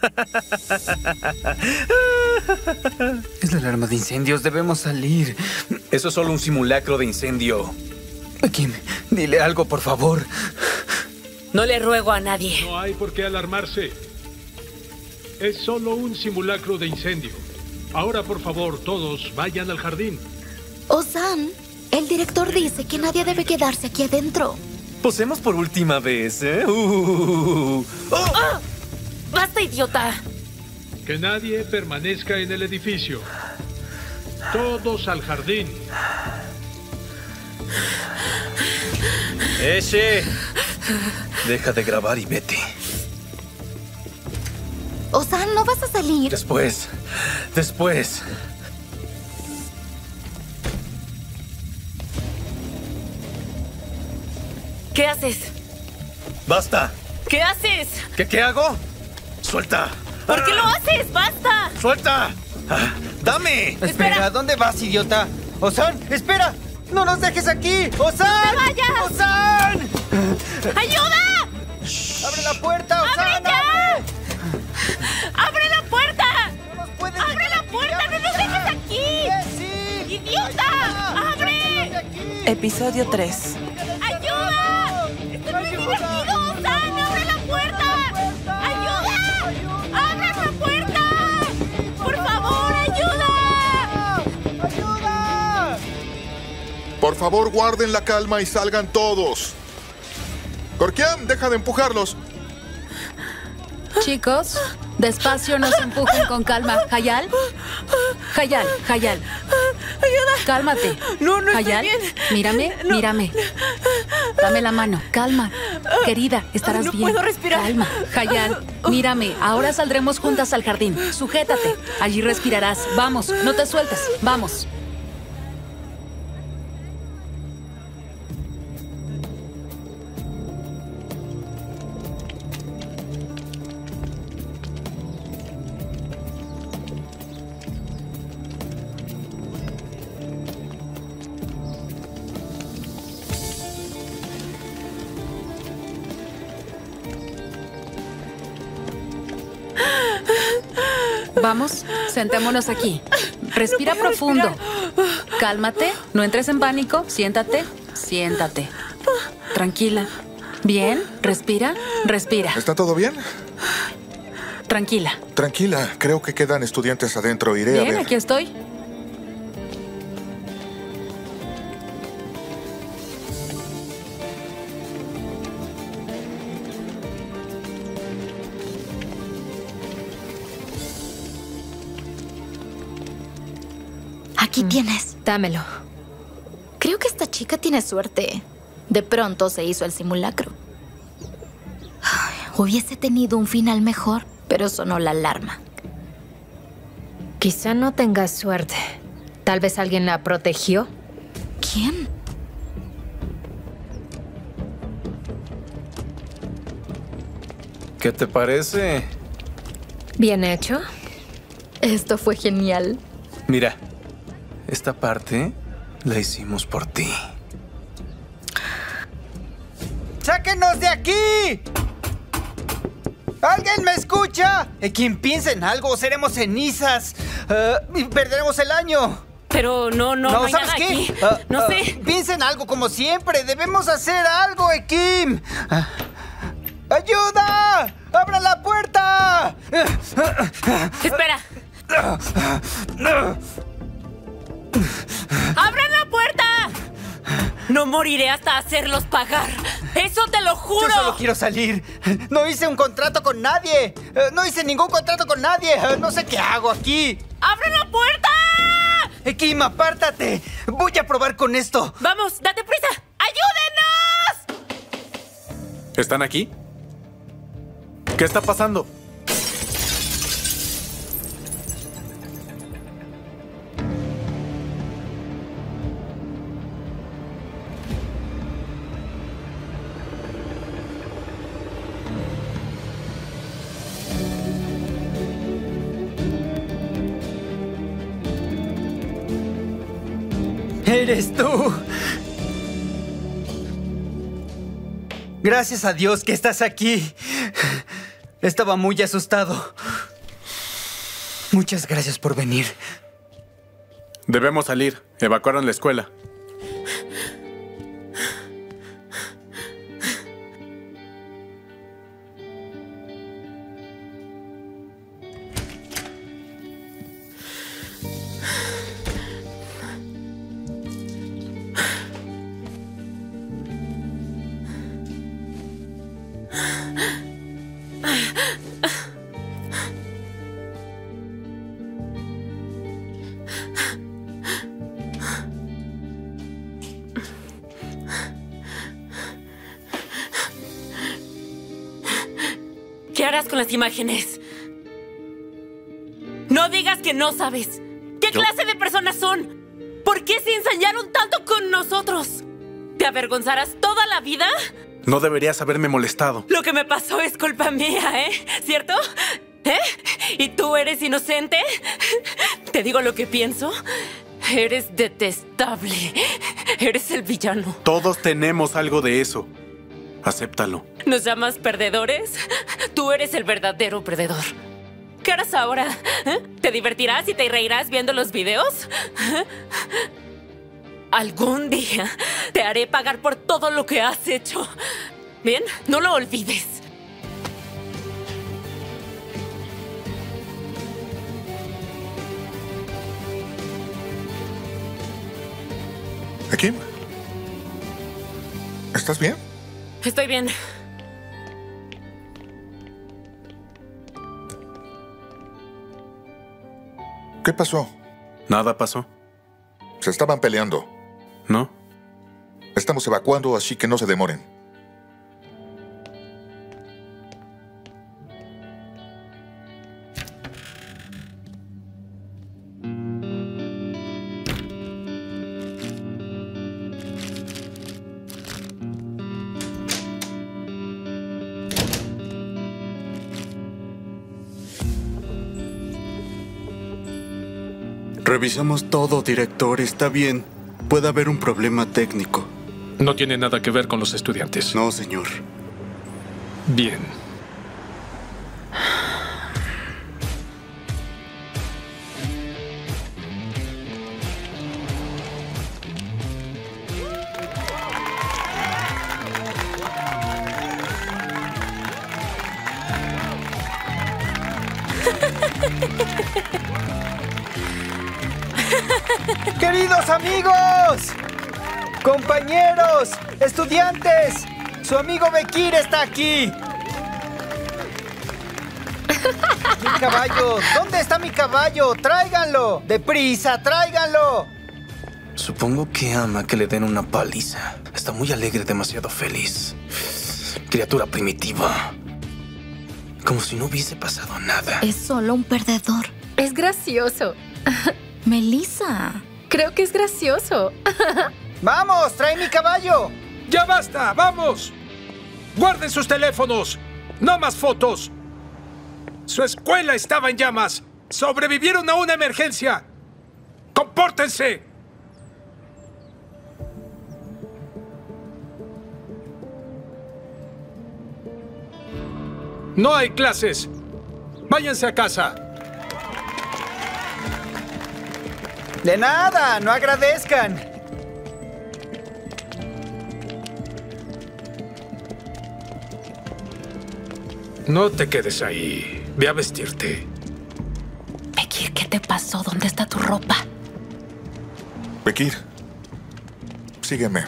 Es la alarma de incendios. Debemos salir. Eso es solo un simulacro de incendio. Kim, dile algo, por favor. No le ruego a nadie. No hay por qué alarmarse. Es solo un simulacro de incendio. Ahora, por favor, todos vayan al jardín. Ozan, el director dice que nadie debe quedarse aquí adentro. Posemos por última vez, ¿eh? ¡Ah! ¡Basta, idiota! Que nadie permanezca en el edificio. Todos al jardín. ¡Eshe! Deja de grabar y vete. Ozan, ¿no vas a salir? Después. ¿Qué haces? ¡Basta! ¿Qué haces? ¿Qué hago? ¡Suelta! ¿Por qué lo haces? ¡Basta! ¡Suelta! ¡Dame! Espera, ¿dónde vas, idiota? ¡Ozan, espera! ¡No nos dejes aquí! ¡Ozan! ¡No vayas! ¡Ozan! ¡Ayuda! ¡Abre la puerta, Ozan! ¡Abre ya! ¡Abre la puerta! ¡No nos puedes ¡Abre dejar la aquí! puerta! ¡No nos dejes aquí! ¡Sí! ¡Idiota! ¡Abre! Episodio 3. ¡Ayuda! ¡Esto no es divertido! ¡Ozan, abre la puerta! ¡Ayuda! ¡Abre la puerta! ¡Por favor, ayuda! ¡Ayuda! Por favor, guarden la calma y salgan todos. Korkiam, deja de empujarlos. Chicos, despacio, no se empujen, con calma. Hayal. ¡Ayuda! Cálmate. No estoy Hayal, bien. mírame. Dame la mano. Calma. Querida, estarás No bien. puedo respirar. Calma. Hayal, mírame. Ahora saldremos juntas al jardín. Sujétate. Allí respirarás. Vamos, no te sueltes. Vamos. Vamos, sentémonos aquí. Respira profundo. Cálmate, no entres en pánico. Siéntate. Tranquila. Bien, respira. ¿Está todo bien? Tranquila. Tranquila, creo que quedan estudiantes adentro. Iré a Bien, ver. aquí estoy. Aquí tienes. Dámelo. Creo que esta chica tiene suerte. De pronto se hizo el simulacro. Ay, hubiese tenido un final mejor, pero sonó la alarma. Quizá no tengas suerte. Tal vez alguien la protegió. ¿Quién? ¿Qué te parece? ¿Bien hecho? Esto fue genial. Mira, esta parte la hicimos por ti. ¡Sáquenos de aquí! ¿Alguien me escucha? Kim, piensa en algo o seremos cenizas. Y perderemos el año. Pero no hay ¿sabes nada qué? aquí. No sé. Piensa en algo como siempre. Debemos hacer algo, Kim. ¡Ayuda! ¡Abra la puerta! Espera. ¡Abran la puerta! No moriré hasta hacerlos pagar. ¡Eso te lo juro! Yo solo quiero salir. No hice un contrato con nadie. No hice ningún contrato con nadie. No sé qué hago aquí. ¡Abran la puerta! Kim, apártate. Voy a probar con esto. ¡Vamos, date prisa! ¡Ayúdenos! ¿Están aquí? ¿Qué está pasando? ¡Eres tú! Gracias a Dios que estás aquí. Estaba muy asustado. Muchas gracias por venir. Debemos salir. Evacuaron la escuela. ¿Qué harás con las imágenes? No digas que no sabes. ¿Qué clase de personas son? ¿Por qué se ensañaron tanto con nosotros? ¿Te avergonzarás toda la vida? No deberías haberme molestado. Lo que me pasó es culpa mía, ¿eh? ¿Cierto? ¿Eh? ¿Y tú eres inocente? ¿Te digo lo que pienso? Eres detestable. Eres el villano. Todos tenemos algo de eso. Acéptalo. ¿Nos llamas perdedores? Tú eres el verdadero perdedor. ¿Qué harás ahora? ¿Eh? ¿Te divertirás y te reirás viendo los videos? ¿Eh? Algún día te haré pagar por todo lo que has hecho. Bien, no lo olvides. ¿Kim? ¿Estás bien? Estoy bien. ¿Qué pasó? Nada pasó. Se estaban peleando. ¿No? Estamos evacuando, así que no se demoren. Revisamos todo, director. Está bien. Puede haber un problema técnico. No tiene nada que ver con los estudiantes. No, señor. Bien. ¡Queridos amigos! ¡Compañeros! ¡Estudiantes! ¡Su amigo Bekir está aquí! ¡Mi caballo! ¿Dónde está mi caballo? ¡Tráiganlo! ¡Deprisa, tráiganlo! Supongo que ama que le den una paliza. Está muy alegre, demasiado feliz. Criatura primitiva. Como si no hubiese pasado nada. Es solo un perdedor. Es gracioso. Melissa. Creo que es gracioso. ¡Vamos! ¡Trae mi caballo! ¡Ya basta! ¡Vamos! ¡Guarden sus teléfonos! ¡No más fotos! ¡Su escuela estaba en llamas! ¡Sobrevivieron a una emergencia! ¡Compórtense! ¡No hay clases! ¡Váyanse a casa! ¡De nada! ¡No agradezcan! No te quedes ahí. Ve a vestirte. Bekir, ¿qué te pasó? ¿Dónde está tu ropa? Bekir, sígueme.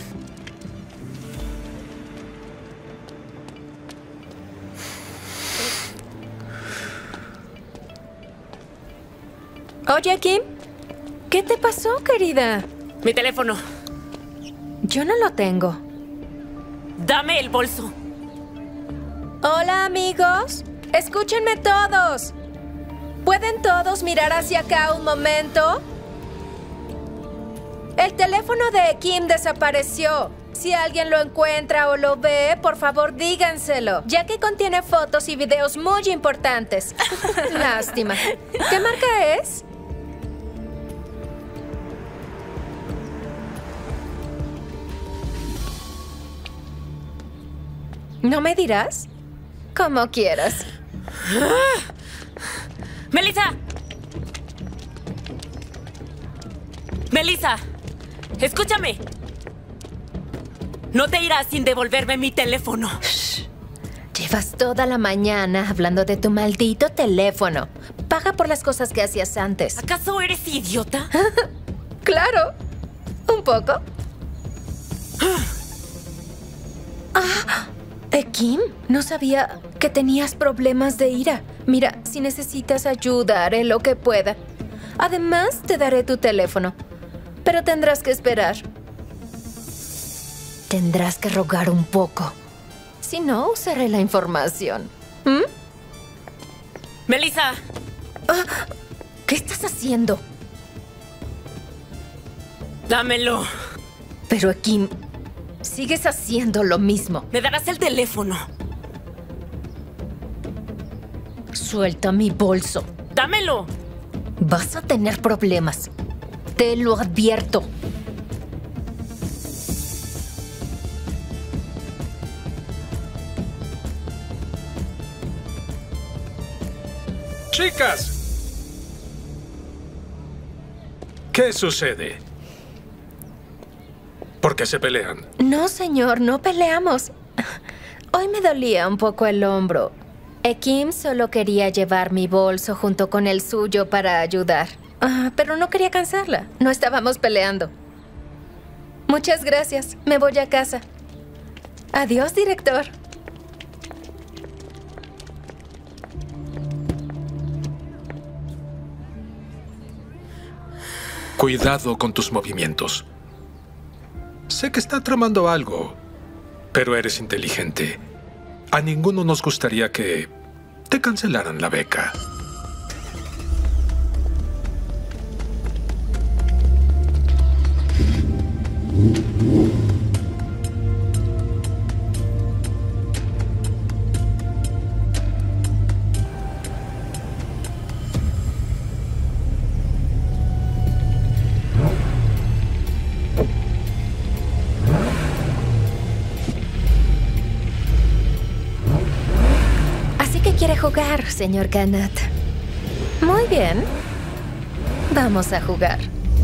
Oye, Kim, ¿qué te pasó, querida? Mi teléfono. Yo no lo tengo. Dame el bolso. Hola, amigos. Escúchenme todos. ¿Pueden todos mirar hacia acá un momento? El teléfono de Kim desapareció. Si alguien lo encuentra o lo ve, por favor díganselo, ya que contiene fotos y videos muy importantes. Lástima. ¿Qué marca es? ¿No me dirás? Como quieras. ¡Melissa! ¡Melissa! ¡Escúchame! No te irás sin devolverme mi teléfono. Shh. Llevas toda la mañana hablando de tu maldito teléfono. Paga por las cosas que hacías antes. ¿Acaso eres idiota? Claro. Un poco. Kim, no sabía que tenías problemas de ira. Mira, si necesitas ayuda, haré lo que pueda. Además, te daré tu teléfono. Pero tendrás que esperar. Tendrás que rogar un poco. Si no, usaré la información. ¡Melissa! ¿Qué estás haciendo? ¡Dámelo! Pero, Kim, sigues haciendo lo mismo. ¿Me darás el teléfono? Suelta mi bolso. ¡Dámelo! Vas a tener problemas. Te lo advierto. ¡Chicas! ¿Qué sucede? ¿Por qué se pelean? No, señor, no peleamos. Hoy me dolía un poco el hombro. Kim solo quería llevar mi bolso junto con el suyo para ayudar. Pero no quería cansarla. No estábamos peleando. Muchas gracias. Me voy a casa. Adiós, director. Cuidado con tus movimientos. Sé que está tramando algo, pero eres inteligente. A ninguno nos gustaría que te cancelaran la beca. ¿Quiere jugar, señor Kanat? Muy bien. Vamos a jugar.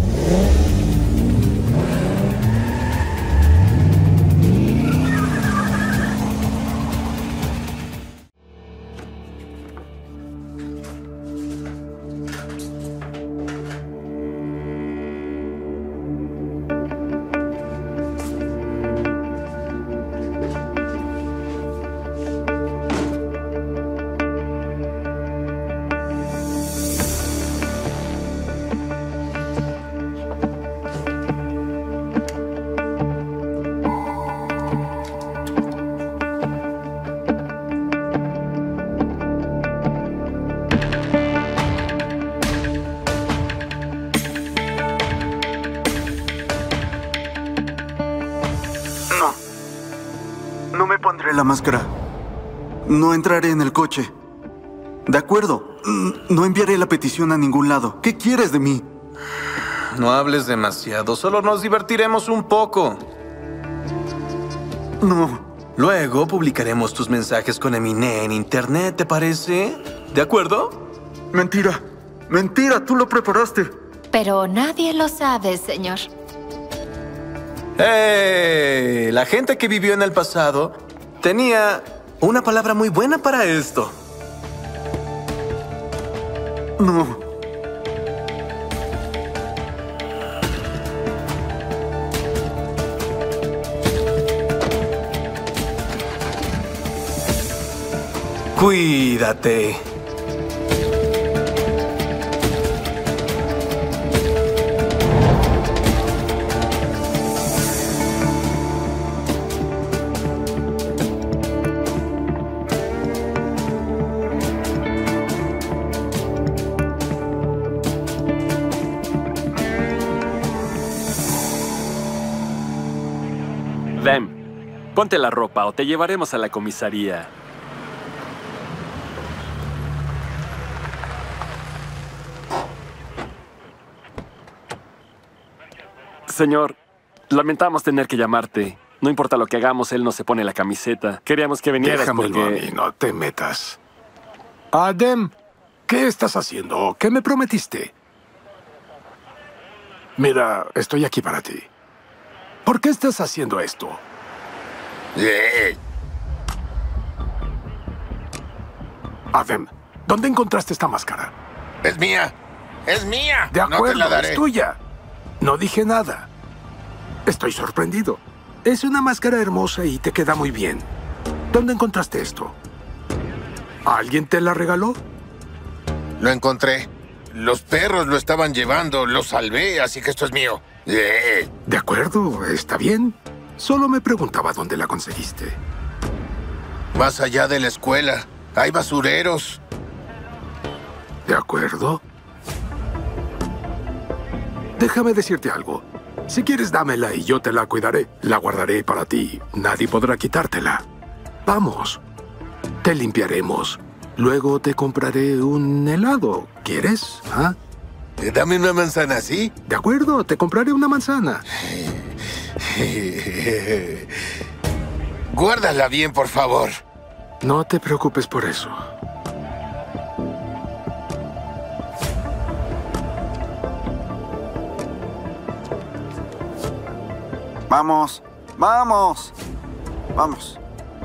No me pondré la máscara. No entraré en el coche. De acuerdo. No enviaré la petición a ningún lado. ¿Qué quieres de mí? No hables demasiado. Solo nos divertiremos un poco. No. Luego publicaremos tus mensajes con Eminé en internet, ¿te parece? ¿De acuerdo? Mentira. Mentira, tú lo preparaste. Pero nadie lo sabe, señor. La gente que vivió en el pasado tenía una palabra muy buena para esto. No. Cuídate. Dem, ponte la ropa o te llevaremos a la comisaría. Señor, lamentamos tener que llamarte. No importa lo que hagamos, él no se pone la camiseta. Queríamos que vinieras Déjamelo porque... a mí, no te metas. Adem, ¿qué estás haciendo? ¿Qué me prometiste? Mira, estoy aquí para ti. ¿Por qué estás haciendo esto? Adem, ¿dónde encontraste esta máscara? Es mía. ¡Es mía! De acuerdo, no te la daré. es tuya. No dije nada. Estoy sorprendido. Es una máscara hermosa y te queda muy bien. ¿Dónde encontraste esto? ¿Alguien te la regaló? Lo encontré. Los perros lo estaban llevando. Lo salvé, así que esto es mío. De acuerdo, está bien. Solo me preguntaba dónde la conseguiste. Más allá de la escuela. Hay basureros. De acuerdo. Déjame decirte algo. Si quieres, dámela y yo te la cuidaré. La guardaré para ti. Nadie podrá quitártela. Vamos. Te limpiaremos. Luego te compraré un helado. ¿Quieres? ¿Ah? Dame una manzana, ¿sí? De acuerdo, te compraré una manzana. Guárdala bien, por favor. No te preocupes por eso. Vamos, vamos, vamos.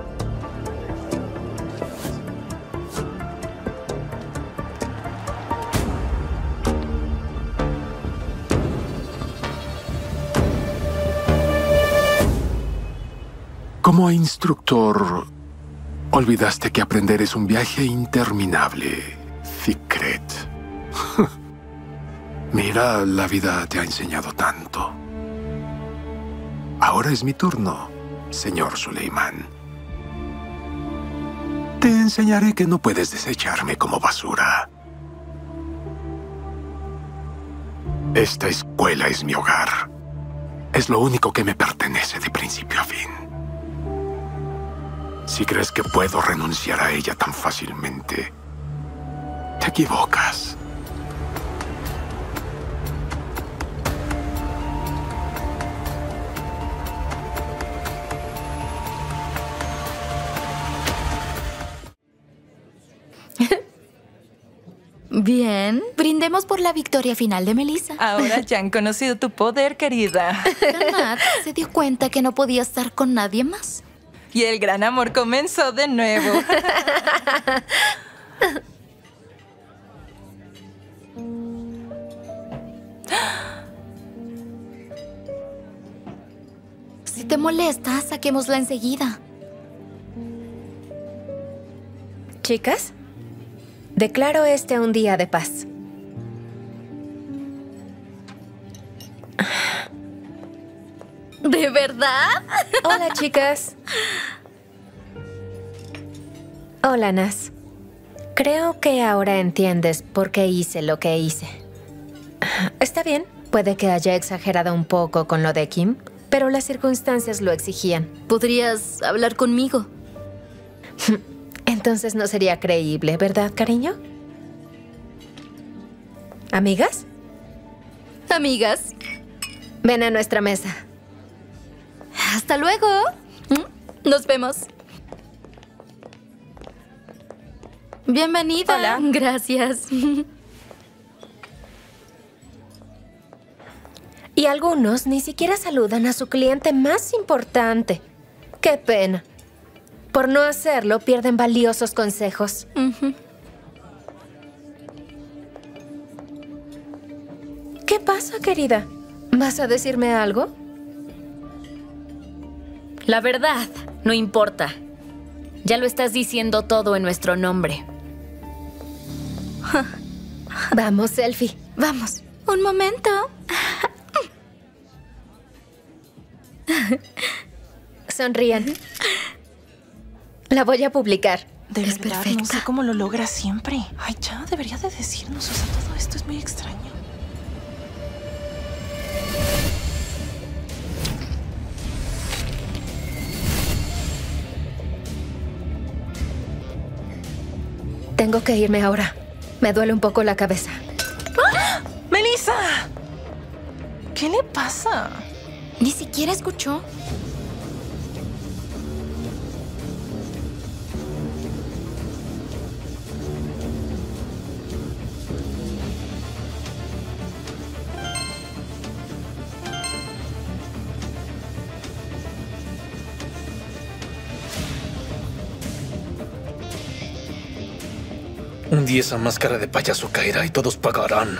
Como instructor, olvidaste que aprender es un viaje interminable, Fikret. Mira, la vida te ha enseñado tanto. Ahora es mi turno, señor Suleiman. Te enseñaré que no puedes desecharme como basura. Esta escuela es mi hogar. Es lo único que me pertenece de principio a fin. Si crees que puedo renunciar a ella tan fácilmente, te equivocas. Bien, brindemos por la victoria final de Melissa. Ahora ya han conocido tu poder, querida. Nat se dio cuenta que no podía estar con nadie más. Y el gran amor comenzó de nuevo. Si te molesta, saquémosla enseguida. Chicas, declaro este un día de paz. ¿De verdad? Hola, chicas. Hola, Nas. Creo que ahora entiendes por qué hice lo que hice. Está bien, puede que haya exagerado un poco con lo de Kim, pero las circunstancias lo exigían. ¿Podrías hablar conmigo? Entonces no sería creíble, ¿verdad, cariño? ¿Amigas? Amigas. Ven a nuestra mesa. Hasta luego. Nos vemos. Bienvenida. Hola. Gracias. Y algunos ni siquiera saludan a su cliente más importante. ¡Qué pena! Por no hacerlo, pierden valiosos consejos. ¿Qué pasa, querida? ¿Vas a decirme algo? La verdad, no importa. Ya lo estás diciendo todo en nuestro nombre. Vamos, selfie. Vamos. Un momento. Sonrían. La voy a publicar. De Es verdad, perfecta. no sé cómo lo logra siempre. Ay, ya, debería de decirnos. O sea, todo esto es muy extraño. Tengo que irme ahora. Me duele un poco la cabeza. ¡Ah! ¡Melissa! ¿Qué le pasa? Ni siquiera escuchó. día esa máscara de payaso caerá y todos pagarán.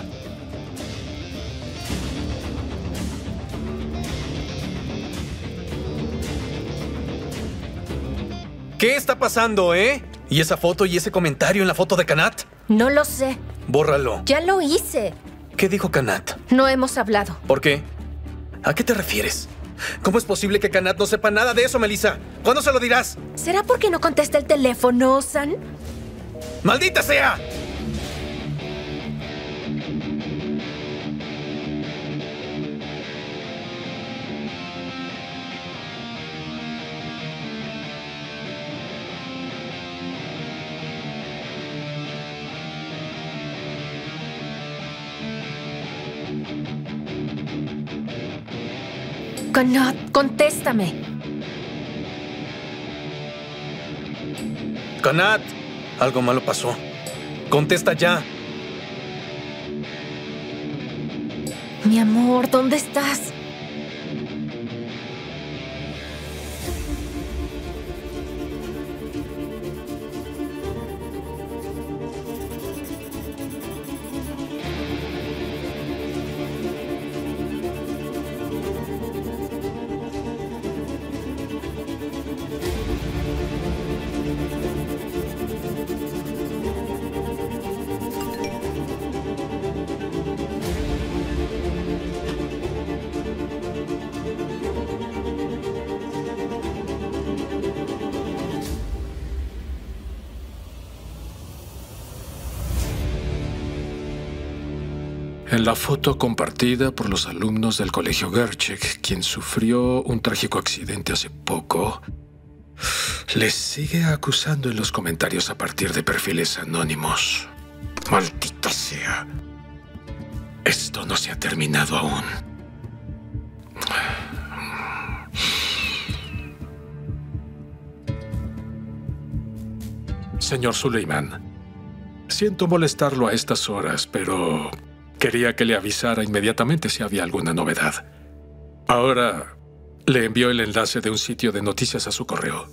¿Qué está pasando, eh? ¿Y esa foto y ese comentario en la foto de Kanat? No lo sé. Bórralo. Ya lo hice. ¿Qué dijo Kanat? No hemos hablado. ¿Por qué? ¿A qué te refieres? ¿Cómo es posible que Kanat no sepa nada de eso, Melissa? ¿Cuándo se lo dirás? ¿Será porque no contesta el teléfono, San? ¡Maldita sea! Kanat, contéstame. Kanat, algo malo pasó. Contesta ya. Mi amor, ¿dónde estás? En la foto compartida por los alumnos del Colegio Gerchek, quien sufrió un trágico accidente hace poco, les sigue acusando en los comentarios a partir de perfiles anónimos. Maldita sea. Esto no se ha terminado aún. Señor Suleiman, siento molestarlo a estas horas, pero quería que le avisara inmediatamente si había alguna novedad. Ahora le envió el enlace de un sitio de noticias a su correo.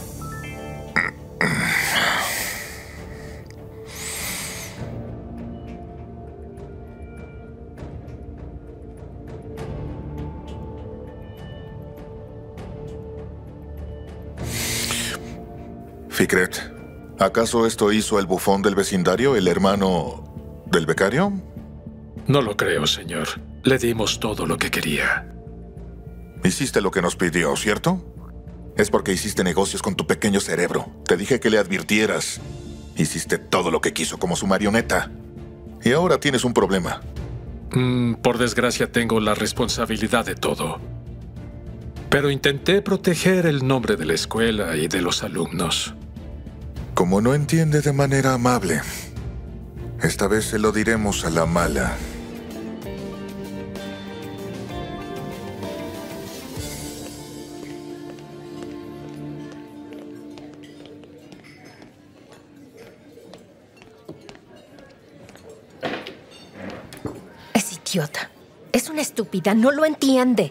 Fikret, ¿acaso esto hizo el bufón del vecindario, el hermano del becario? No lo creo, señor. Le dimos todo lo que quería. Hiciste lo que nos pidió, ¿cierto? Es porque hiciste negocios con tu pequeño cerebro. Te dije que le advirtieras. Hiciste todo lo que quiso como su marioneta. Y ahora tienes un problema. Por desgracia tengo la responsabilidad de todo. Pero intenté proteger el nombre de la escuela y de los alumnos. Como no entiende de manera amable, esta vez se lo diremos a la mala. Es idiota. Es una estúpida. No lo entiende.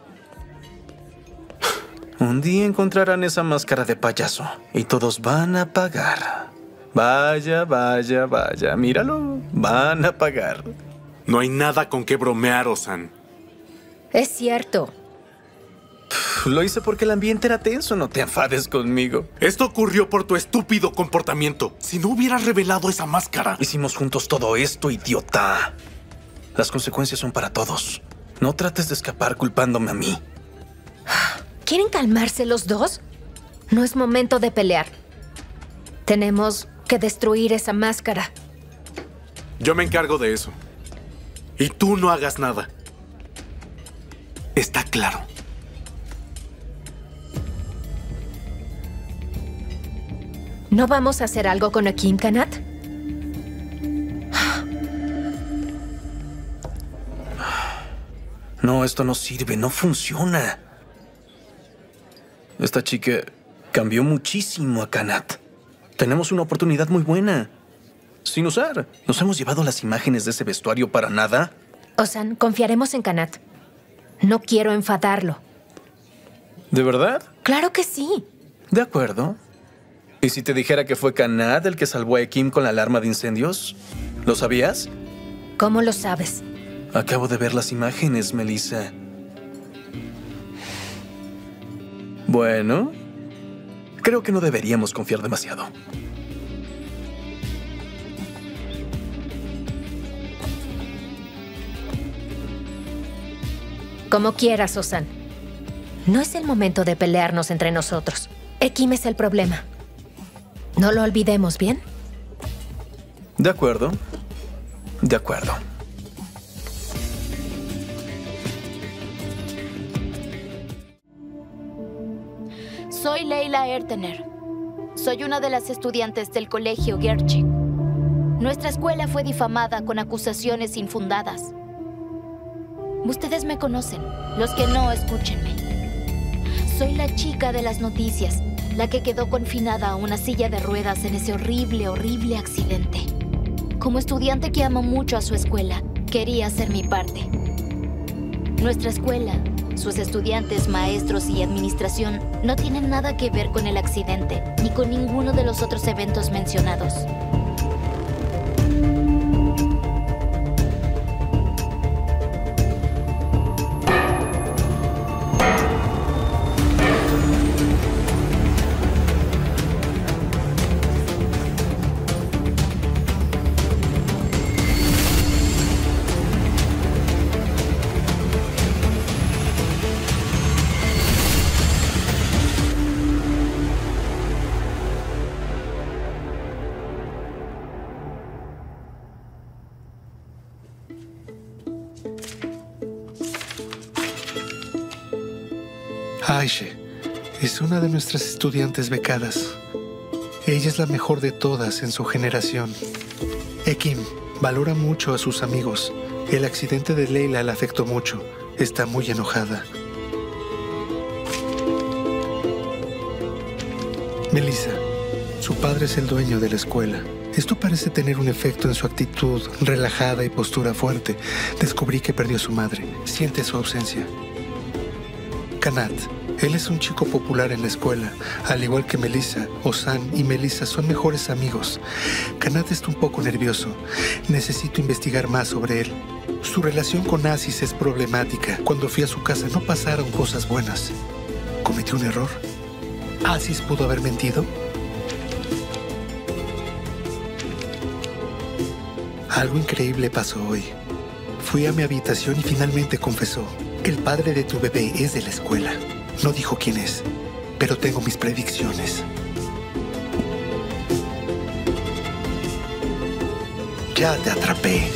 Un día encontrarán esa máscara de payaso y todos van a pagar. Vaya, vaya, vaya. Míralo. Van a pagar. No hay nada con qué bromear, Osan. Es cierto. Lo hice porque el ambiente era tenso. No te enfades conmigo. Esto ocurrió por tu estúpido comportamiento. Si no hubieras revelado esa máscara. Hicimos juntos todo esto, idiota. Las consecuencias son para todos. No trates de escapar culpándome a mí. ¿Quieren calmarse los dos? No es momento de pelear. Tenemos que destruir esa máscara. Yo me encargo de eso. Y tú no hagas nada. Está claro. ¿No vamos a hacer algo con Akim, Kanat? No, esto no sirve, no funciona. Esta chica cambió muchísimo a Kanat. Tenemos una oportunidad muy buena. Sin usar. ¿Nos hemos llevado las imágenes de ese vestuario para nada? Osan, confiaremos en Kanat. No quiero enfadarlo. ¿De verdad? Claro que sí. De acuerdo. ¿Y si te dijera que fue Kanat el que salvó a Kim con la alarma de incendios? ¿Lo sabías? ¿Cómo lo sabes? Acabo de ver las imágenes, Melissa. Bueno, creo que no deberíamos confiar demasiado. Como quieras, Osan. No es el momento de pelearnos entre nosotros. Kim es el problema. No lo olvidemos, ¿bien? De acuerdo. De acuerdo. Soy Leila Ertener. Soy una de las estudiantes del colegio Gerchik. Nuestra escuela fue difamada con acusaciones infundadas. Ustedes me conocen. Los que no, escúchenme. Soy la chica de las noticias, la que quedó confinada a una silla de ruedas en ese horrible, horrible accidente. Como estudiante que amo mucho a su escuela, quería hacer mi parte. Nuestra escuela, sus estudiantes, maestros y administración no tienen nada que ver con el accidente, ni con ninguno de los otros eventos mencionados. Aishe es una de nuestras estudiantes becadas. Ella es la mejor de todas en su generación. Kim valora mucho a sus amigos. El accidente de Leila la afectó mucho. Está muy enojada. Melissa, su padre es el dueño de la escuela. Esto parece tener un efecto en su actitud relajada y postura fuerte. Descubrí que perdió a su madre. Siente su ausencia. Kanat. Él es un chico popular en la escuela. Al igual que Melissa, Osan y Melissa son mejores amigos. Kanat está un poco nervioso. Necesito investigar más sobre él. Su relación con Aziz es problemática. Cuando fui a su casa no pasaron cosas buenas. ¿Cometió un error? ¿Aziz pudo haber mentido? Algo increíble pasó hoy. Fui a mi habitación y finalmente confesó. El padre de tu bebé es de la escuela. No dijo quién es, pero tengo mis predicciones. Ya te atrapé.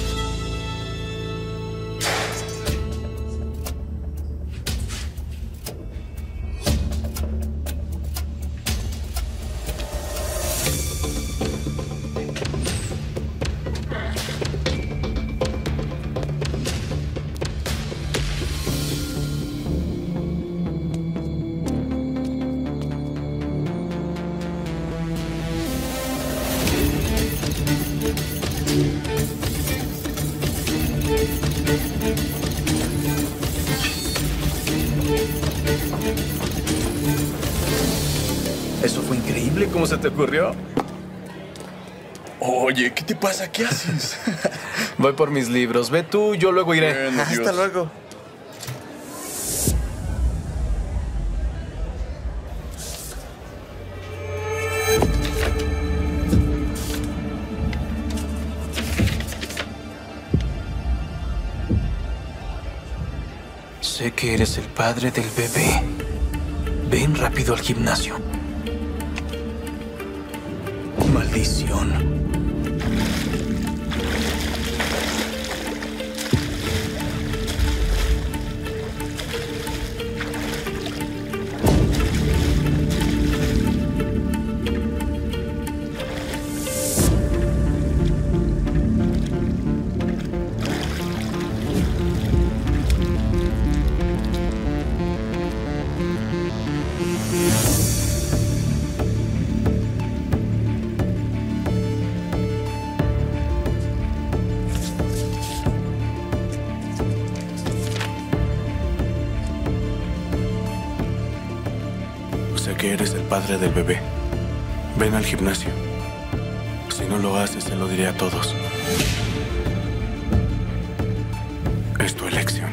Eso fue increíble. ¿Cómo se te ocurrió? Oye, ¿qué te pasa? ¿Qué haces? Voy por mis libros. Ve tú, yo luego iré. Bueno, Hasta luego. Sé que eres el padre del bebé. Ven rápido al gimnasio. Maldición. Sé que eres el padre del bebé. Ven al gimnasio. Si no lo haces, se lo diré a todos. Es tu elección.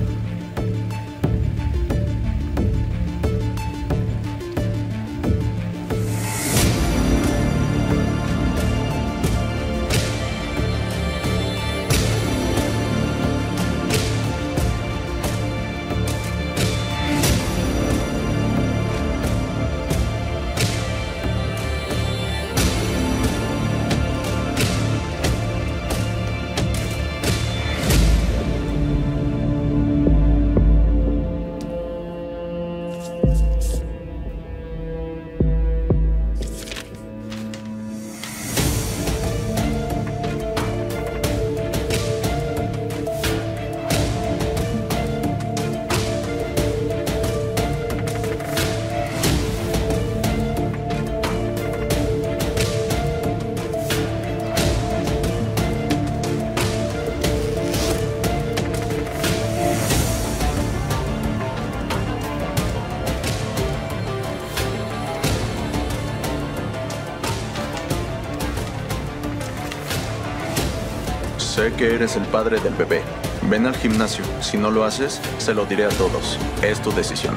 Sé que eres el padre del bebé. Ven al gimnasio. Si no lo haces, se lo diré a todos. Es tu decisión.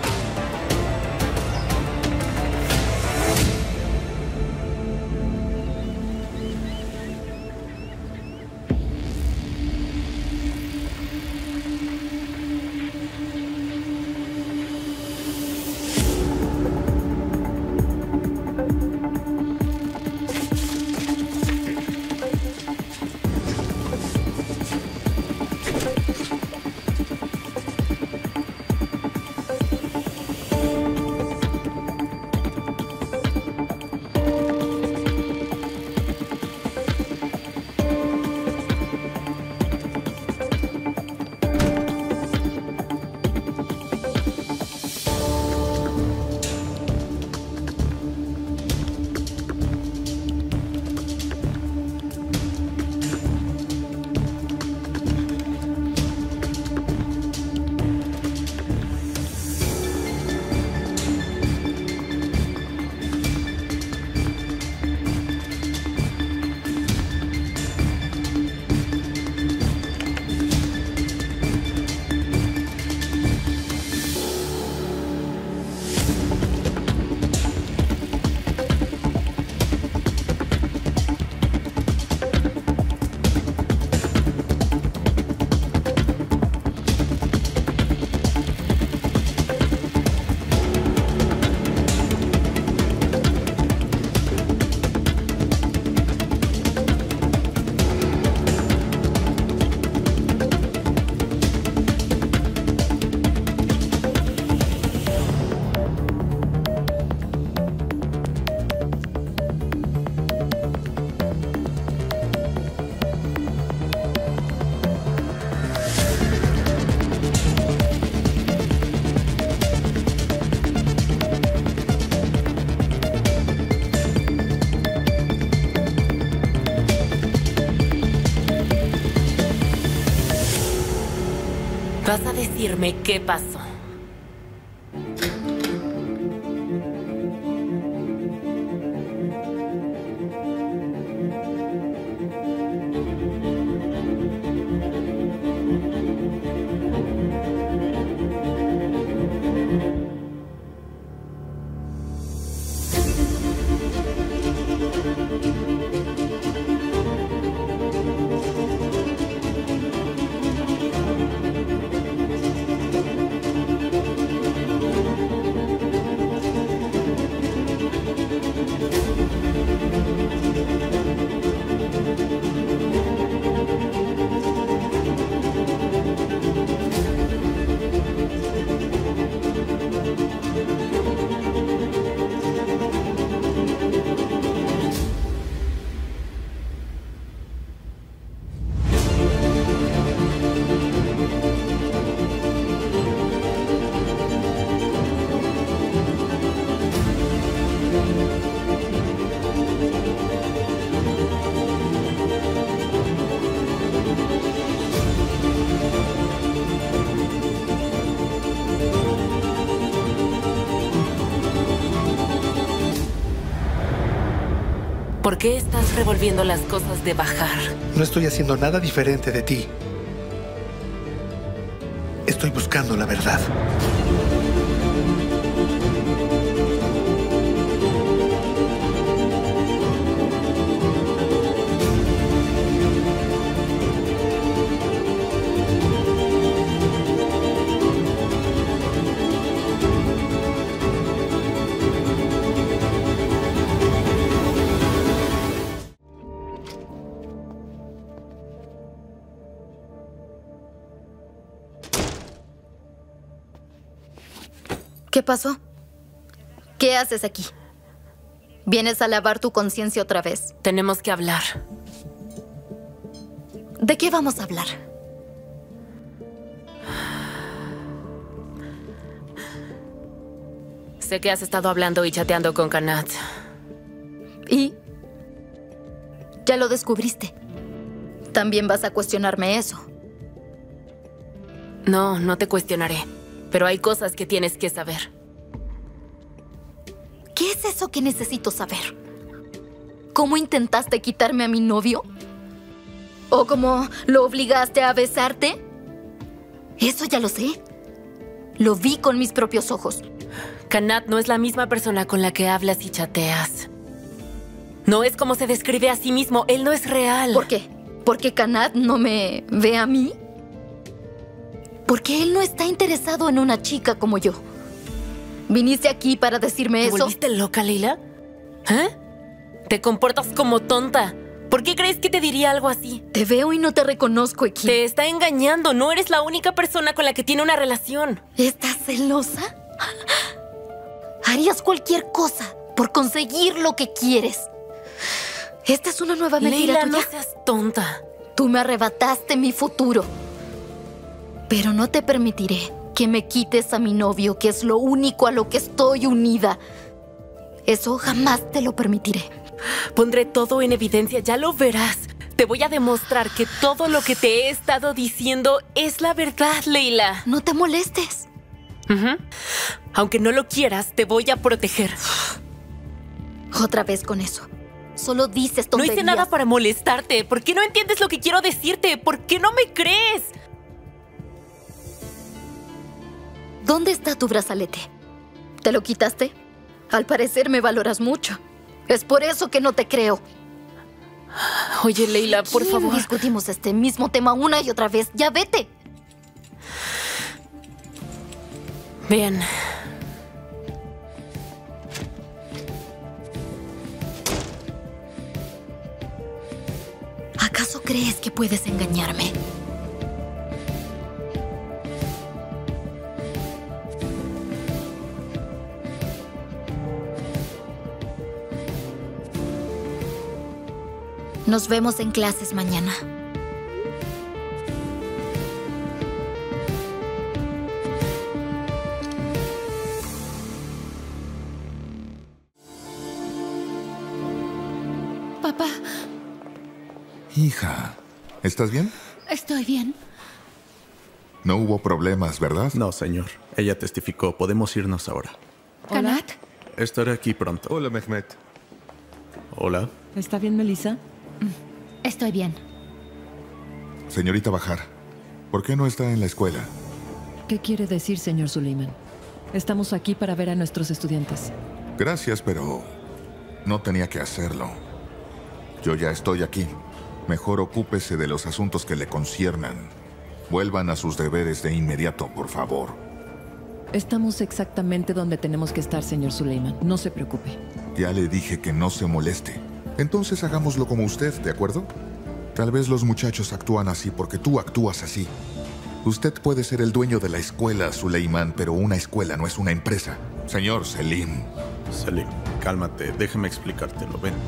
¿Vas a decirme qué pasó? ¿Por qué estás revolviendo las cosas de bajar? No estoy haciendo nada diferente de ti. Estoy buscando la verdad. ¿Qué pasó? ¿Qué haces aquí? ¿Vienes a lavar tu conciencia otra vez? Tenemos que hablar. ¿De qué vamos a hablar? Sé que has estado hablando y chateando con Kanat. ¿Y? Ya lo descubriste. ¿También vas a cuestionarme eso? No, no te cuestionaré. Pero hay cosas que tienes que saber. ¿Qué es eso que necesito saber? ¿Cómo intentaste quitarme a mi novio? ¿O cómo lo obligaste a besarte? Eso ya lo sé. Lo vi con mis propios ojos. Kanat no es la misma persona con la que hablas y chateas. No es como se describe a sí mismo. Él no es real. ¿Por qué? ¿Porque Kanat no me ve a mí? Porque él no está interesado en una chica como yo. ¿Viniste aquí para decirme eso? ¿Te volviste loca, Leila? ¿Eh? Te comportas como tonta. ¿Por qué crees que te diría algo así? Te veo y no te reconozco, Eki. Te está engañando. No eres la única persona con la que tiene una relación. ¿Estás celosa? Harías cualquier cosa por conseguir lo que quieres. Esta es una nueva mentira tuya. Leila, no seas tonta. Tú me arrebataste mi futuro. Pero no te permitiré que me quites a mi novio, que es lo único a lo que estoy unida. Eso jamás te lo permitiré. Pondré todo en evidencia, ya lo verás. Te voy a demostrar que todo lo que te he estado diciendo es la verdad, Leila. No te molestes. Aunque no lo quieras, te voy a proteger. Otra vez con eso. Solo dices tonterías. No hice nada para molestarte. ¿Por qué no entiendes lo que quiero decirte? ¿Por qué no me crees? ¿Dónde está tu brazalete? ¿Te lo quitaste? Al parecer me valoras mucho. Es por eso que no te creo. Oye, Leila, por favor. Discutimos este mismo tema una y otra vez. ¡Ya vete! Bien. ¿Acaso crees que puedes engañarme? Nos vemos en clases mañana. Papá. Hija, ¿estás bien? Estoy bien. No hubo problemas, ¿verdad? No, señor. Ella testificó. Podemos irnos ahora. ¿Kanat? Estaré aquí pronto. Hola, Mehmet. Hola. ¿Está bien, Melissa? Estoy bien. Señorita Bahar, ¿por qué no está en la escuela? ¿Qué quiere decir, señor Suleiman? Estamos aquí para ver a nuestros estudiantes. Gracias, pero no tenía que hacerlo. Yo ya estoy aquí. Mejor ocúpese de los asuntos que le conciernan. Vuelvan a sus deberes de inmediato, por favor. Estamos exactamente donde tenemos que estar, señor Suleiman. No se preocupe. Ya le dije que no se moleste. Entonces hagámoslo como usted, ¿de acuerdo? Tal vez los muchachos actúan así porque tú actúas así. Usted puede ser el dueño de la escuela, Suleiman, pero una escuela no es una empresa. Señor Selim. Selim, cálmate. Déjame explicártelo. Ven.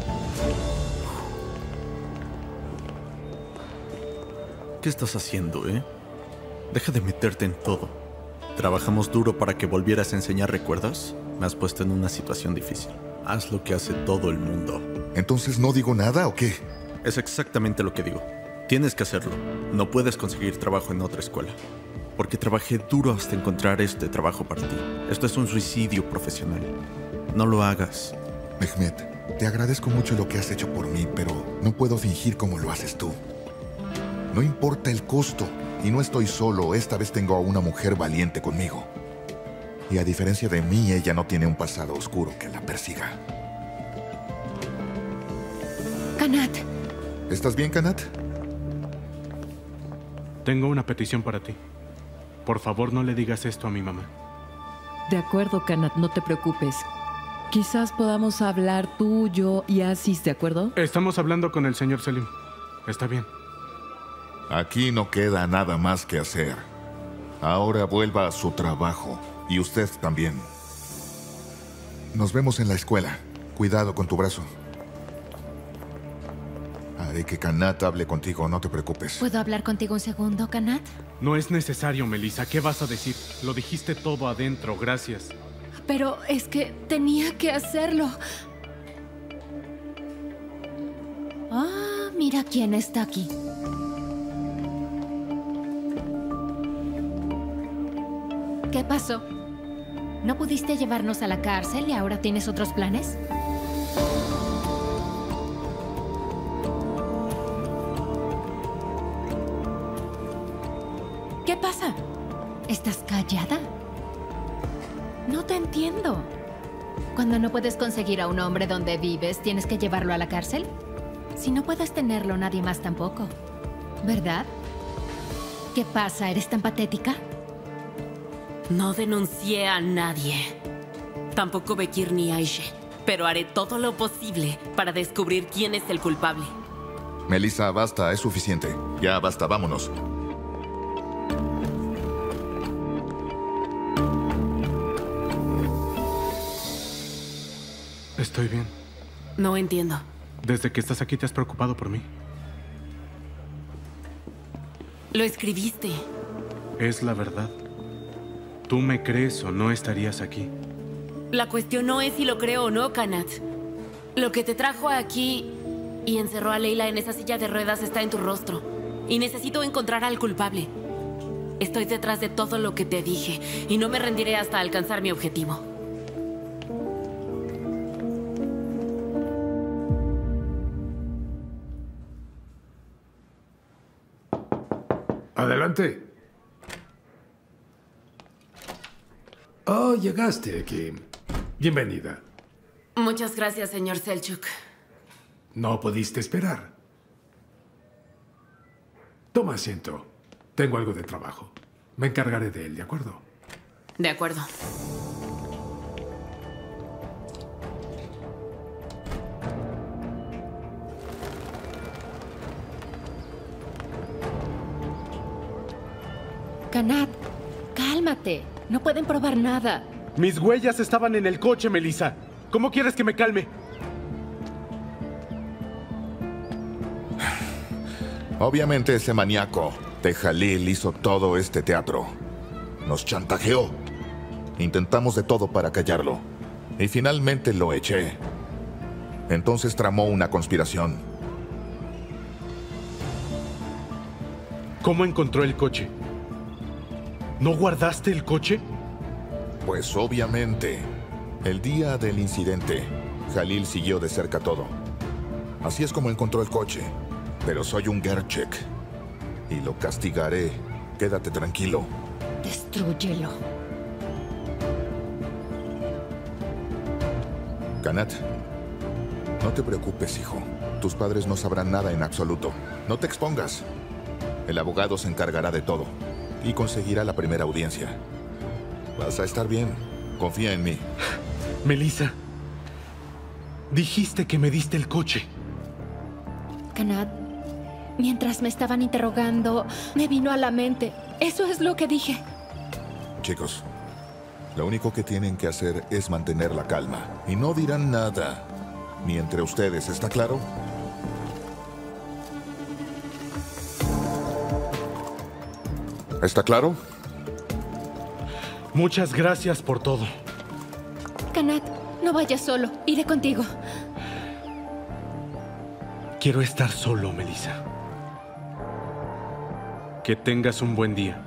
¿Qué estás haciendo, Deja de meterte en todo. Trabajamos duro para que volvieras a enseñar, ¿recuerdas? Me has puesto en una situación difícil. Haz lo que hace todo el mundo. ¿Entonces no digo nada o qué? Es exactamente lo que digo. Tienes que hacerlo. No puedes conseguir trabajo en otra escuela. Porque trabajé duro hasta encontrar este trabajo para ti. Esto es un suicidio profesional. No lo hagas. Mehmet, Te agradezco mucho lo que has hecho por mí, pero no puedo fingir como lo haces tú. No importa el costo, y no estoy solo. Esta vez tengo a una mujer valiente conmigo. Y a diferencia de mí, ella no tiene un pasado oscuro que la persiga. Kanat. ¿Estás bien, Kanat? Tengo una petición para ti. Por favor, no le digas esto a mi mamá. De acuerdo, Kanat, no te preocupes. Quizás podamos hablar tú, yo y Aziz, ¿de acuerdo? Estamos hablando con el señor Selim. Está bien. Aquí no queda nada más que hacer. Ahora vuelva a su trabajo. Y usted también. Nos vemos en la escuela. Cuidado con tu brazo. Haré que Kanat hable contigo, no te preocupes. ¿Puedo hablar contigo un segundo, Kanat? No es necesario, Melissa. ¿Qué vas a decir? Lo dijiste todo adentro, gracias. Pero es que tenía que hacerlo. Ah, mira quién está aquí. ¿Qué pasó? ¿No pudiste llevarnos a la cárcel y ahora tienes otros planes? ¿Qué pasa? ¿Estás callada? No te entiendo. Cuando no puedes conseguir a un hombre donde vives, ¿tienes que llevarlo a la cárcel? Si no puedes tenerlo, nadie más tampoco. ¿Verdad? ¿Qué pasa? ¿Eres tan patética? No denuncié a nadie. Tampoco Bekir ni Aishe. Pero haré todo lo posible para descubrir quién es el culpable. Melissa, basta, es suficiente. Ya basta, vámonos. Estoy bien. No entiendo. Desde que estás aquí te has preocupado por mí. Lo escribiste. Es la verdad. Tú me crees o no estarías aquí. La cuestión no es si lo creo o no, Kanat. Lo que te trajo aquí y encerró a Leila en esa silla de ruedas está en tu rostro. Y necesito encontrar al culpable. Estoy detrás de todo lo que te dije y no me rendiré hasta alcanzar mi objetivo. Adelante. Oh, llegaste aquí. Bienvenida. Muchas gracias, señor Selchuk. No pudiste esperar. Toma asiento. Tengo algo de trabajo. Me encargaré de él, ¿de acuerdo? De acuerdo. Kanat, cálmate. No pueden probar nada. Mis huellas estaban en el coche, Melissa. ¿Cómo quieres que me calme? Obviamente ese maníaco de Jalil hizo todo este teatro. Nos chantajeó. Intentamos de todo para callarlo. Y finalmente lo eché. Entonces tramó una conspiración. ¿Cómo encontró el coche? ¿No guardaste el coche? Pues obviamente. El día del incidente, Jalil siguió de cerca todo. Así es como encontró el coche. Pero soy un Gerchek. Y lo castigaré. Quédate tranquilo. Destrúyelo. Kanat, no te preocupes, hijo. Tus padres no sabrán nada en absoluto. No te expongas. El abogado se encargará de todo. Y conseguirá la primera audiencia. Vas a estar bien. Confía en mí. Melissa, dijiste que me diste el coche. Kanat, mientras me estaban interrogando, me vino a la mente. Eso es lo que dije. Chicos, lo único que tienen que hacer es mantener la calma. Y no dirán nada. Ni entre ustedes, ¿está claro? ¿Está claro? Muchas gracias por todo. Kanat, no vayas solo. Iré contigo. Quiero estar solo, Melissa. Que tengas un buen día.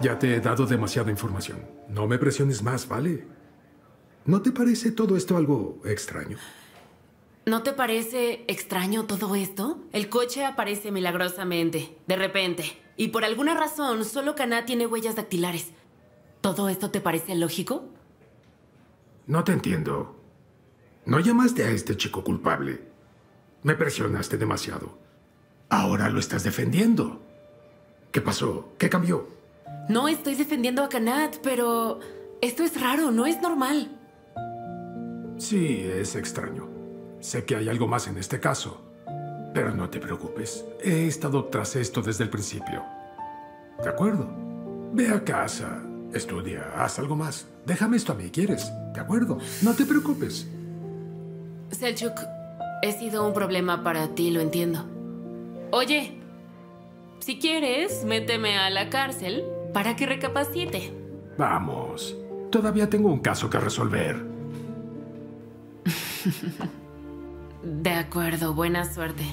Ya te he dado demasiada información. No me presiones más, ¿vale? ¿No te parece todo esto algo extraño? ¿No te parece extraño todo esto? El coche aparece milagrosamente, de repente. Y por alguna razón, solo Kanat tiene huellas dactilares. ¿Todo esto te parece lógico? No te entiendo. No llamaste a este chico culpable. Me presionaste demasiado. Ahora lo estás defendiendo. ¿Qué pasó? ¿Qué cambió? No estoy defendiendo a Kanat, pero esto es raro, no es normal. Sí, es extraño. Sé que hay algo más en este caso. Pero no te preocupes. He estado tras esto desde el principio. ¿De acuerdo? Ve a casa, estudia, haz algo más. Déjame esto a mí, ¿quieres? ¿De acuerdo? No te preocupes. Selchuk, he sido un problema para ti, lo entiendo. Oye, si quieres, méteme a la cárcel para que recapacite. Vamos. Todavía tengo un caso que resolver. De acuerdo, buena suerte.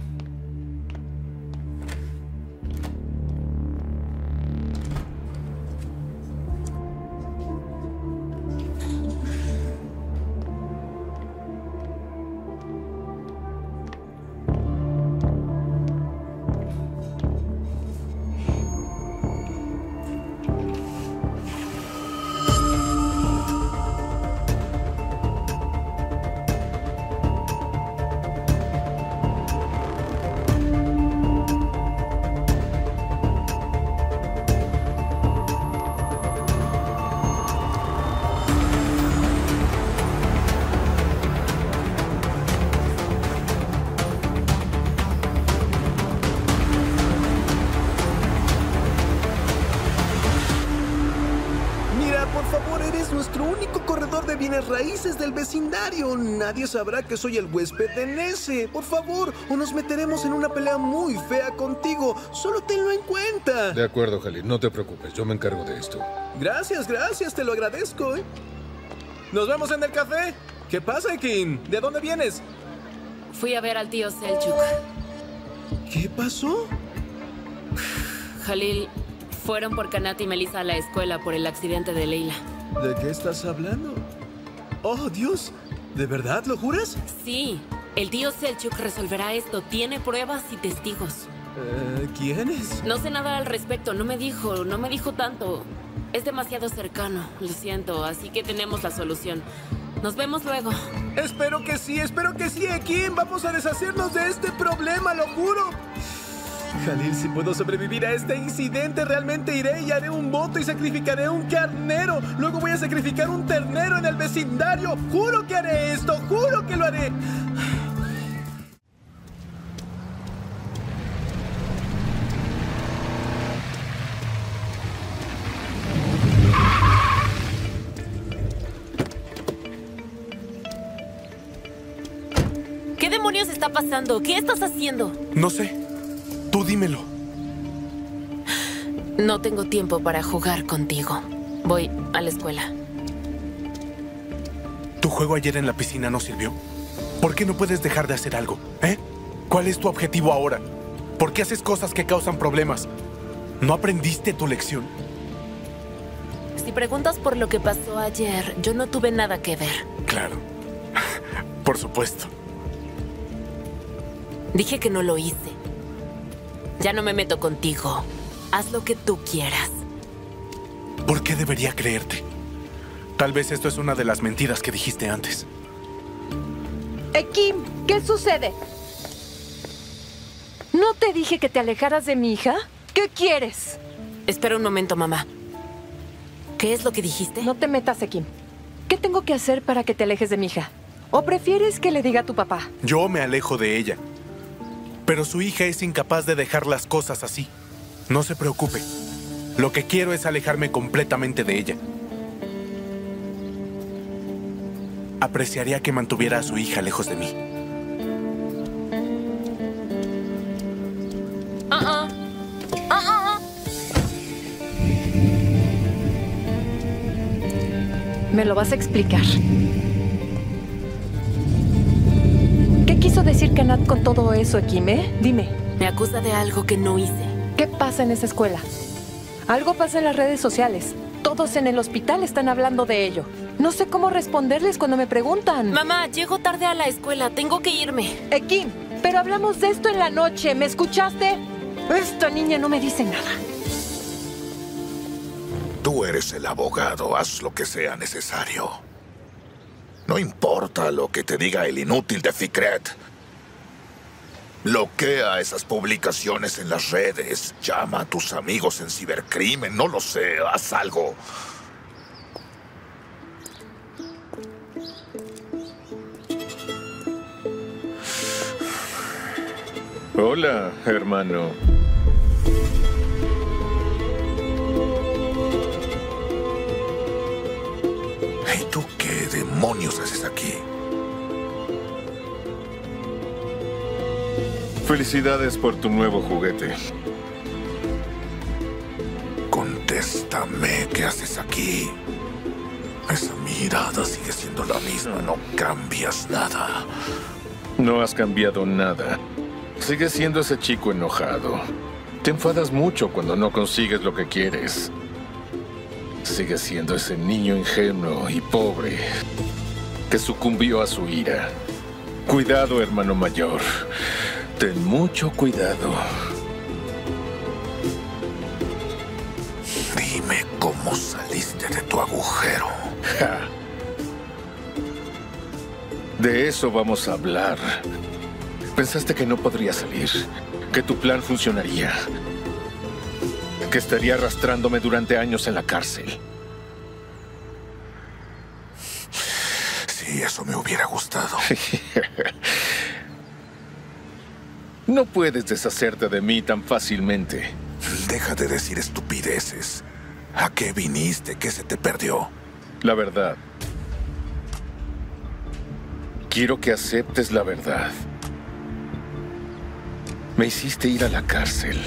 Raíces del vecindario. Nadie sabrá que soy el huésped de Nese. Por favor, o nos meteremos en una pelea muy fea contigo. Solo tenlo en cuenta. De acuerdo, Jalil. No te preocupes. Yo me encargo de esto. Gracias, gracias. Te lo agradezco. ¿Nos vemos en el café? ¿Qué pasa, Kim? ¿De dónde vienes? Fui a ver al tío Selchuk. ¿Qué pasó? Jalil, fueron por Kanat y Melissa a la escuela por el accidente de Leila. ¿De qué estás hablando? ¡Oh, Dios! ¿De verdad lo juras? Sí. El tío Selchuk resolverá esto. Tiene pruebas y testigos. ¿Quién es? No sé nada al respecto. No me dijo tanto. Es demasiado cercano. Lo siento. Así que tenemos la solución. Nos vemos luego. Espero que sí, Kim. Vamos a deshacernos de este problema, lo juro. Jalil, si puedo sobrevivir a este incidente, realmente iré y haré un voto y sacrificaré un carnero. Luego voy a sacrificar un ternero en el vecindario. Juro que haré esto, juro que lo haré. ¿Qué demonios está pasando? ¿Qué estás haciendo? No sé. Tú dímelo. No tengo tiempo para jugar contigo. Voy a la escuela. ¿Tu juego ayer en la piscina no sirvió? ¿Por qué no puedes dejar de hacer algo? ¿Cuál es tu objetivo ahora? ¿Por qué haces cosas que causan problemas? ¿No aprendiste tu lección? Si preguntas por lo que pasó ayer, yo no tuve nada que ver. Claro. Por supuesto. Dije que no lo hice. Ya no me meto contigo. Haz lo que tú quieras. ¿Por qué debería creerte? Tal vez esto es una de las mentiras que dijiste antes. Kim, ¿qué sucede? ¿No te dije que te alejaras de mi hija? ¿Qué quieres? Espera un momento, mamá. ¿Qué es lo que dijiste? No te metas, Kim. ¿Qué tengo que hacer para que te alejes de mi hija? ¿O prefieres que le diga a tu papá? Yo me alejo de ella. Pero su hija es incapaz de dejar las cosas así. No se preocupe. Lo que quiero es alejarme completamente de ella. Apreciaría que mantuviera a su hija lejos de mí. ¿Me lo vas a explicar? ¿Qué quiso decir Kanat con todo eso, Kim? Dime. Me acusa de algo que no hice. ¿Qué pasa en esa escuela? Algo pasa en las redes sociales. Todos en el hospital están hablando de ello. No sé cómo responderles cuando me preguntan. Mamá, llego tarde a la escuela. Tengo que irme. Kim, pero hablamos de esto en la noche. ¿Me escuchaste? Esta niña no me dice nada. Tú eres el abogado. Haz lo que sea necesario. No importa lo que te diga el inútil de Fikret. Bloquea esas publicaciones en las redes. Llama a tus amigos en cibercrimen. No lo sé. Haz algo. Hola, hermano. ¿Y tú qué demonios haces aquí? Felicidades por tu nuevo juguete. Contéstame, ¿qué haces aquí? Esa mirada sigue siendo la misma, no cambias nada. No has cambiado nada. Sigues siendo ese chico enojado. Te enfadas mucho cuando no consigues lo que quieres. Sigues siendo ese niño ingenuo y pobre que sucumbió a su ira. Cuidado, hermano mayor. Ten mucho cuidado. Dime cómo saliste de tu agujero. Ja. De eso vamos a hablar. Pensaste que no podría salir, que tu plan funcionaría, que estaría arrastrándome durante años en la cárcel. Sí, eso me hubiera gustado. No puedes deshacerte de mí tan fácilmente. Deja de decir estupideces. ¿A qué viniste? ¿Qué se te perdió? La verdad. Quiero que aceptes la verdad. Me hiciste ir a la cárcel.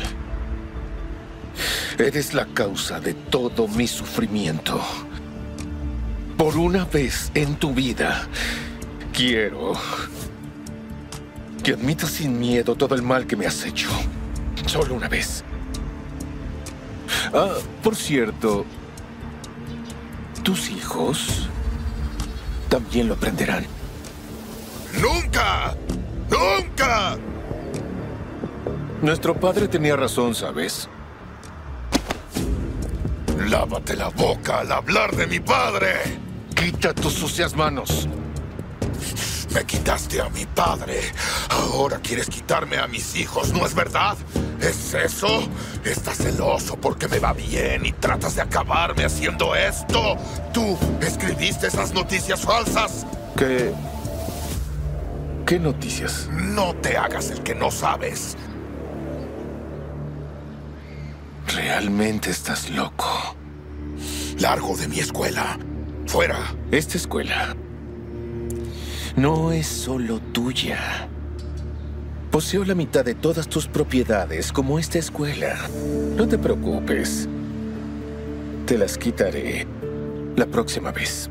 Eres la causa de todo mi sufrimiento. Por una vez en tu vida, quiero que admitas sin miedo todo el mal que me has hecho. Solo una vez. Ah, por cierto, tus hijos también lo aprenderán. ¡Nunca! ¡Nunca! Nuestro padre tenía razón, ¿sabes? Lávate la boca al hablar de mi padre. Quita tus sucias manos. Me quitaste a mi padre. Ahora quieres quitarme a mis hijos, ¿no es verdad? ¿Es eso? Estás celoso porque me va bien y tratas de acabarme haciendo esto. Tú escribiste esas noticias falsas. ¿Qué noticias? No te hagas el que no sabes. Realmente estás loco. Largo de mi escuela. Fuera. Esta escuela no es solo tuya. Poseo la mitad de todas tus propiedades, como esta escuela. No te preocupes. Te las quitaré la próxima vez.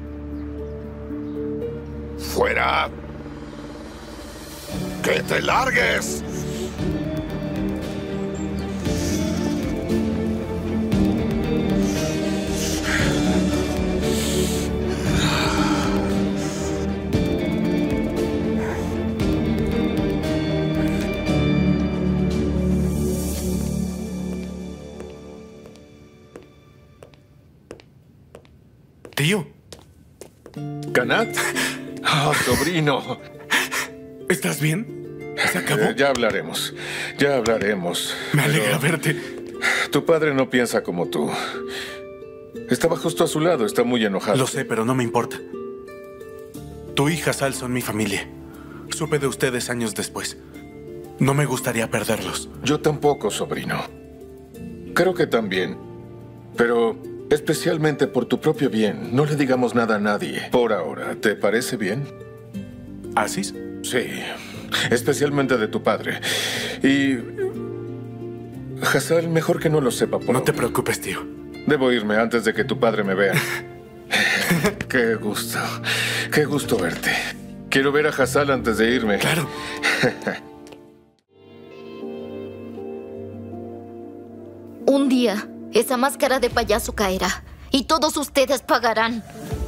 ¡Fuera! ¡Que te largues! Tío. ¿Kanat? Oh, sobrino. ¿Estás bien? ¿Se acabó? Ya hablaremos. Ya hablaremos. Me alegra verte. Tu padre no piensa como tú. Estaba justo a su lado. Está muy enojado. Lo sé, pero no me importa. Tu hija, Sal, son mi familia. Supe de ustedes años después. No me gustaría perderlos. Yo tampoco, sobrino. Creo que también. Pero especialmente por tu propio bien, no le digamos nada a nadie. Por ahora, ¿te parece bien? ¿Asis? Sí. Especialmente de tu padre. Y Hassal, mejor que no lo sepa por No te preocupes, tío. Debo irme antes de que tu padre me vea. Qué gusto. Qué gusto verte. Quiero ver a Hassal antes de irme. Claro. Un día, Esa máscara de payaso caerá y todos ustedes pagarán.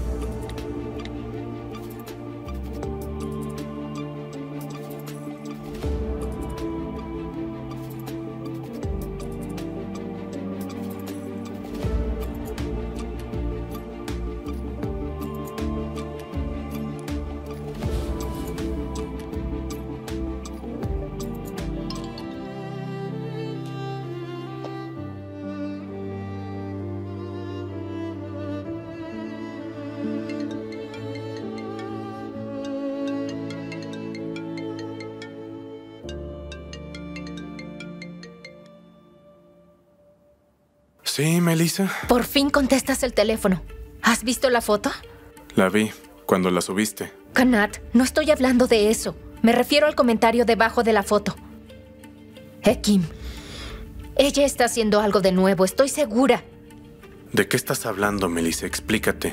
Sí, Melissa. Por fin contestas el teléfono. ¿Has visto la foto? La vi cuando la subiste. Kanat, no estoy hablando de eso. Me refiero al comentario debajo de la foto. Kim, ella está haciendo algo de nuevo, estoy segura. ¿De qué estás hablando, Melissa? Explícate.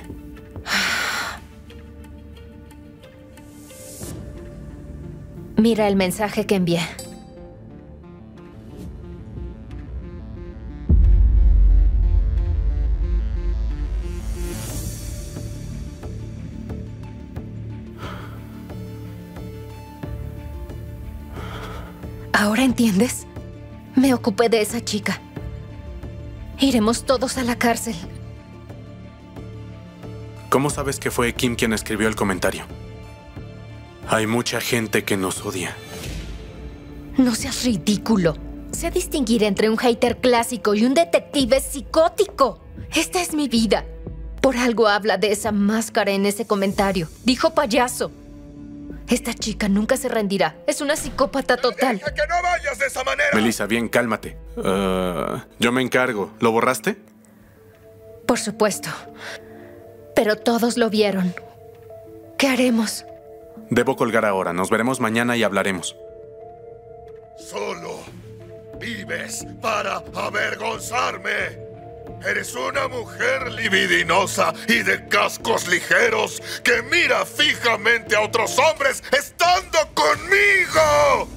Mira el mensaje que envié. ¿Ahora entiendes? Me ocupé de esa chica. Iremos todos a la cárcel. ¿Cómo sabes que fue Kim quien escribió el comentario? Hay mucha gente que nos odia. No seas ridículo. Sé distinguir entre un hater clásico y un detective psicótico. Esta es mi vida. Por algo habla de esa máscara en ese comentario. Dijo payaso. Esta chica nunca se rendirá. Es una psicópata total. ¡Que no vayas de esa manera! Melissa, bien, cálmate. Yo me encargo. ¿Lo borraste? Por supuesto. Pero todos lo vieron. ¿Qué haremos? Debo colgar ahora. Nos veremos mañana y hablaremos. Solo vives para avergonzarme. Eres una mujer libidinosa y de cascos ligeros que mira fijamente a otros hombres estando conmigo.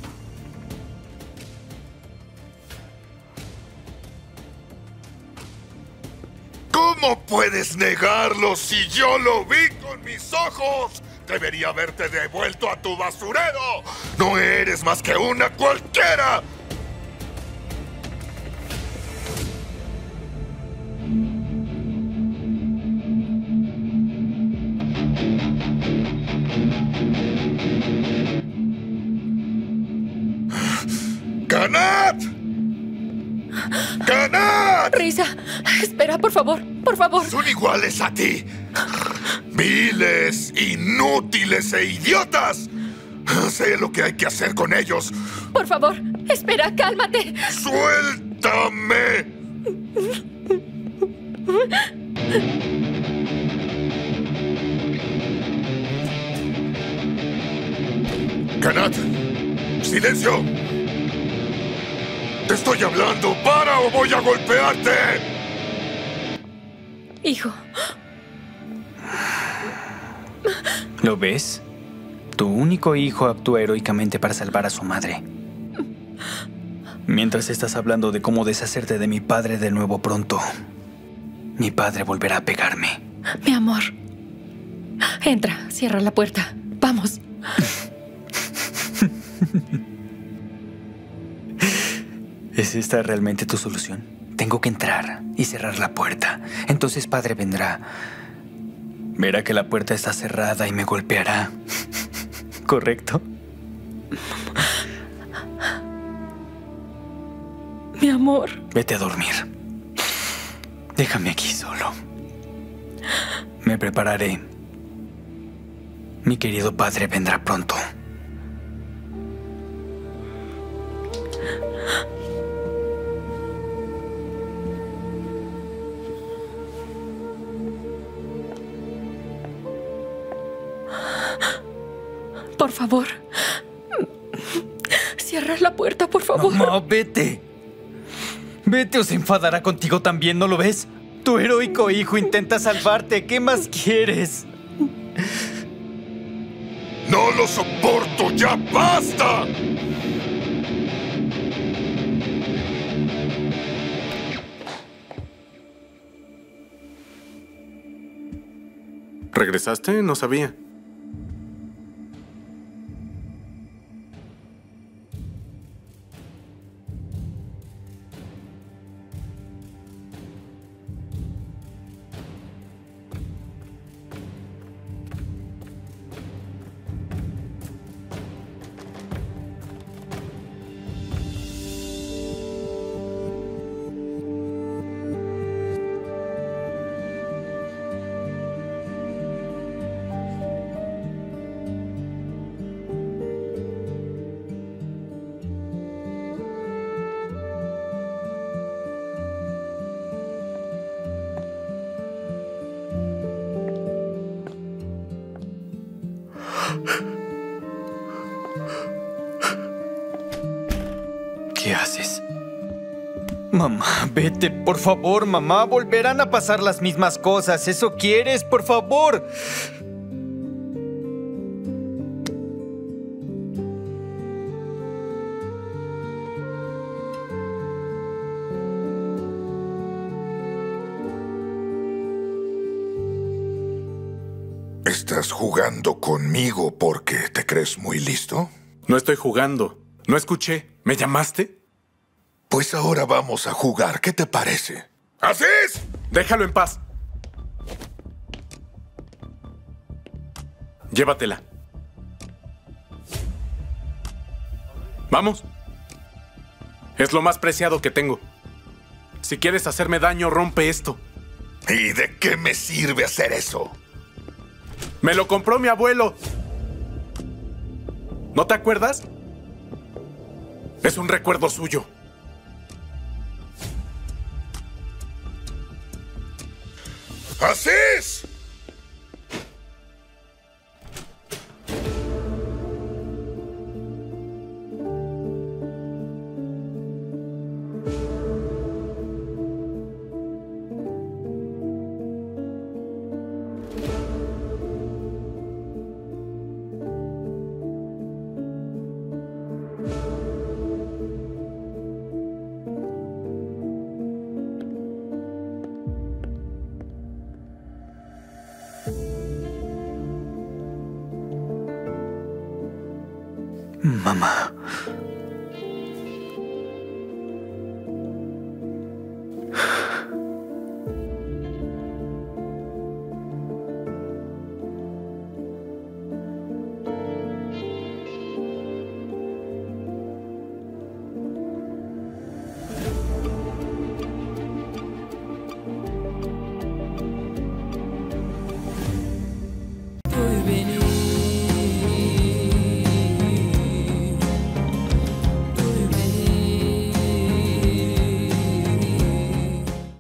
¿Cómo puedes negarlo si yo lo vi con mis ojos? Debería haberte devuelto a tu basurero. No eres más que una cualquiera. ¡Kanat! ¡Kanat! Risa, espera, por favor, por favor. Son iguales a ti. Viles, inútiles e idiotas. Sé lo que hay que hacer con ellos. Por favor, espera, cálmate. ¡Suéltame! Kanat, silencio. Te estoy hablando. ¡Para o voy a golpearte! Hijo. ¿Lo ves? Tu único hijo actúa heroicamente para salvar a su madre. Mientras estás hablando de cómo deshacerte de mi padre de nuevo pronto, mi padre volverá a pegarme. Mi amor. Entra, cierra la puerta. Vamos. ¿Es esta realmente tu solución? Tengo que entrar y cerrar la puerta. Entonces padre vendrá. Verá que la puerta está cerrada y me golpeará. ¿Correcto? Mi amor. Vete a dormir. Déjame aquí solo. Me prepararé. Mi querido padre vendrá pronto. Por favor. Cierra la puerta, por favor. Mamá, vete. Vete o se enfadará contigo también, ¿no lo ves? Tu heroico hijo intenta salvarte. ¿Qué más quieres? ¡No lo soporto! ¡Ya basta! ¿Regresaste? No sabía. ¿Qué haces? Mamá, vete, por favor, mamá. Volverán a pasar las mismas cosas. ¿Eso quieres? Por favor. ¿Estás jugando conmigo porque te crees muy listo? No estoy jugando. No escuché. ¿Me llamaste? Pues ahora vamos a jugar. ¿Qué te parece? ¡Aziz! Déjalo en paz. Llévatela. Vamos. Es lo más preciado que tengo. Si quieres hacerme daño, rompe esto. ¿Y de qué me sirve hacer eso? ¡Me lo compró mi abuelo! ¿No te acuerdas? Es un recuerdo suyo. ¡Aziz! Mamá.